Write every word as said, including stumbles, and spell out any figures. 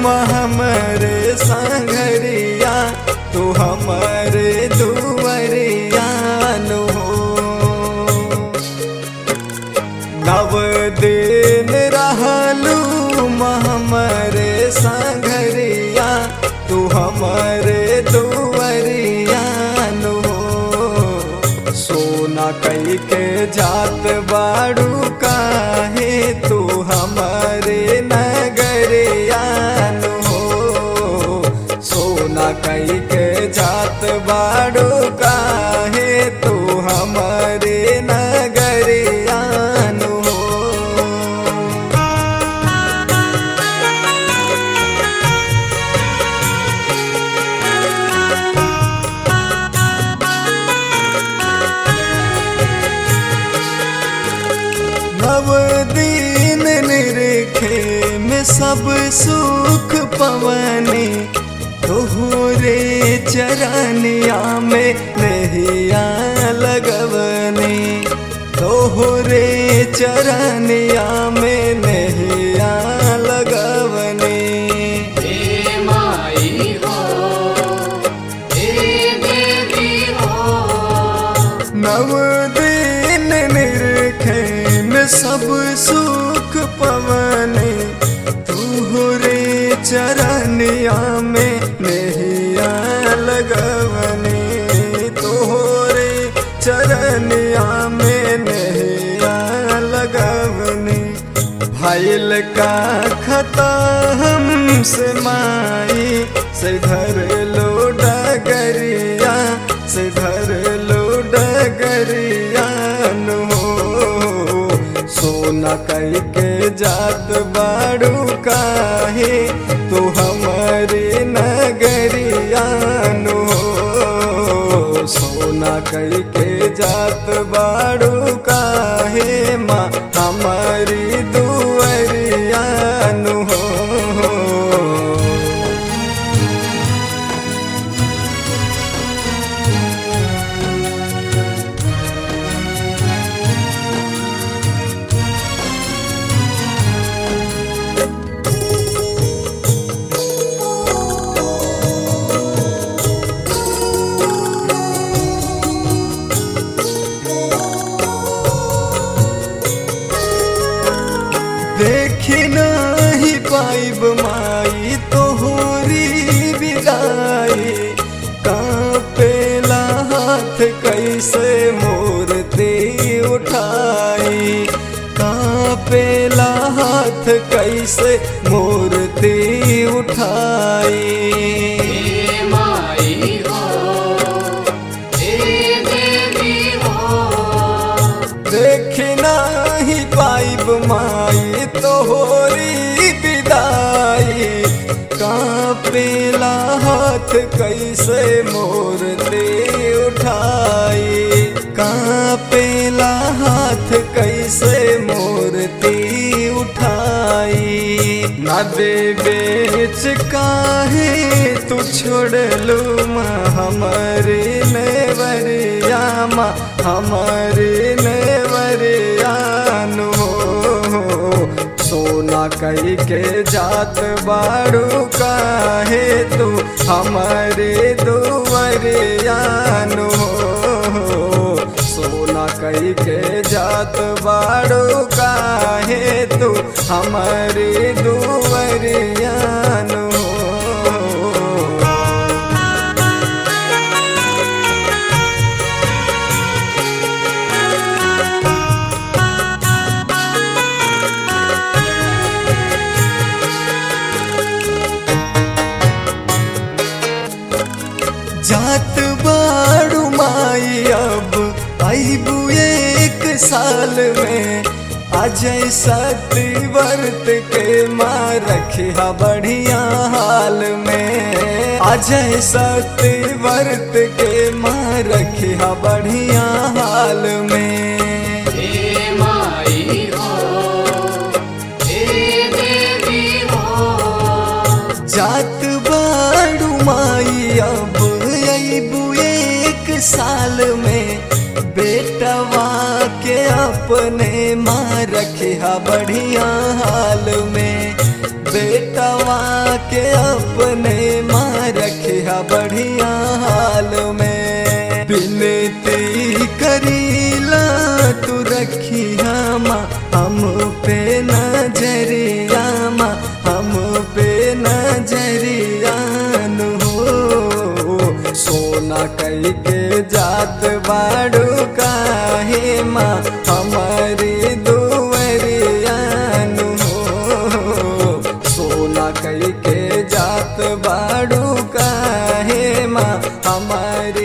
हमरे संघरिया तू हमरे दुवरिया नु नव दिन रहलू हमरे संघरिया तू हमरे दुवरिया नु सोना कई के जात बाड़ू काहे तू हमरे नगरिया नु सोना कई के जात बाड़ू काहे तू हमरे नगरिया नु नव दिन निरखे में सब सुख पवनी तोहरे चरनिया में नहिया लगवनी तोहरे चरनिया में नहिया लगवनी हे माई हो हे देवी हो नव दिन निरखे में सब सुख पवनी तोहरे चरनिया में नहिया लगवनी तोहरे चरनिया में नहिया लगवनी भइल का खता हमसे माई से धर लो डगरिया से धर लो डगरिया नु सोना कई के जात बाड़ू काहे तू हमरे नगरिया नु सोना कई के जात बाड़ू काहे माँ हमारी दुवरिया नु देखी नहीं पाइब माई तोहरी विदाई कांपेला हाथ कैसे मूर्ति उठाई कांपेला हाथ कैसे मूर्ति उठाई हे माई हो हे देवी हो देखी नहीं पाइब माई तोहरी विदाई कांपेला हाथ कैसे मूर्ति उठाई कांपेला हाथ कैसे मूर्ति उठाई न दे बेच काहे तू छोड़ लू हमारे नेवरिया माँ हमारे नेवरिया नु सोना कई के जात बाड़ू काहे तू हमारे दुवरिया नु सोना कई के जात बाड़ू काहे तू हमारे दुवरिया नु जात बाड़ू माई अब आईबू एक साल में अजय सती वर्त के माँ रखिया बढ़िया हाल में अजय सती वर्त के माँ रखिया बढ़िया हाल में हे माई हो हे देवी हो जात बाड़ू माई अब आईबू एक साल में बेटवा के अपने माँ रखिया बढ़िया हाल में बेटवा के अपने माँ रखिया बढ़िया हाल में। विनती करीला तू रखिया माँ हम पे नजरिया माँ, हम पे नजरिया नु हो। सोना कई के जात बाड़ू काहे माँ हमारी दुवरिया नु हो। सोना कई के जात बाड़ू काहे माँ हमारी